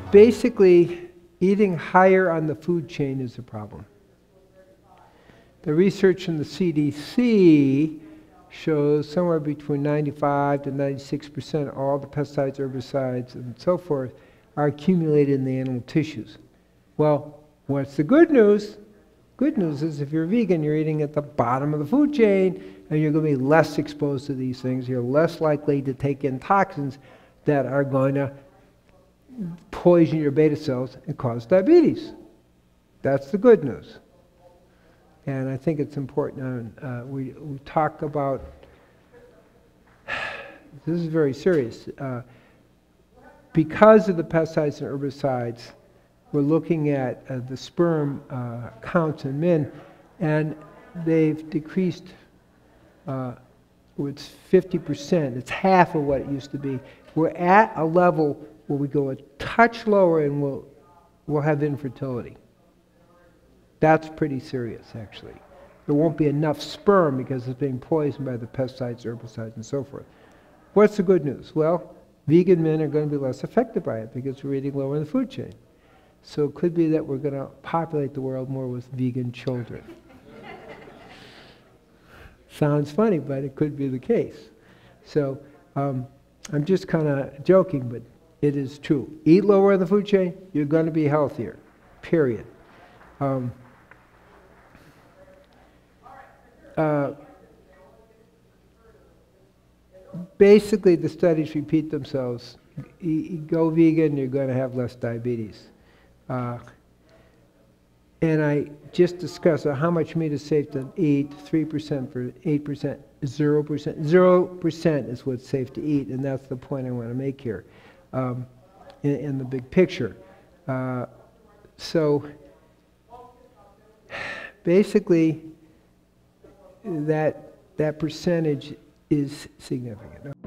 Basically, eating higher on the food chain is a problem. The research from the CDC shows somewhere between 95 to 96% of all the pesticides, herbicides, and so forth are accumulated in the animal tissues. Well, what's the good news? Good news is if you're vegan, you're eating at the bottom of the food chain, and you're going to be less exposed to these things. You're less likely to take in toxins that are going to poison your beta cells and cause diabetes. That's the good news. And I think it's important. We talk about, this is very serious. Because of the pesticides and herbicides, we're looking at the sperm counts in men, and they've decreased it's 50%. It's half of what it used to be. We're at a level where we go a touch lower and we'll have infertility. That's pretty serious, actually. There won't be enough sperm because it's being poisoned by the pesticides, herbicides, and so forth. What's the good news? Well, vegan men are going to be less affected by it because we're eating lower in the food chain. So it could be that we're going to populate the world more with vegan children. Sounds funny, but it could be the case. So I'm just kind of joking, but it is true. Eat lower in the food chain, you're going to be healthier, period. Basically, the studies repeat themselves. Go vegan, you're going to have less diabetes. And I just discussed how much meat is safe to eat, 3% for 8%, 0%. 0% is what's safe to eat, and that's the point I want to make here in the big picture. So basically, that percentage is significant.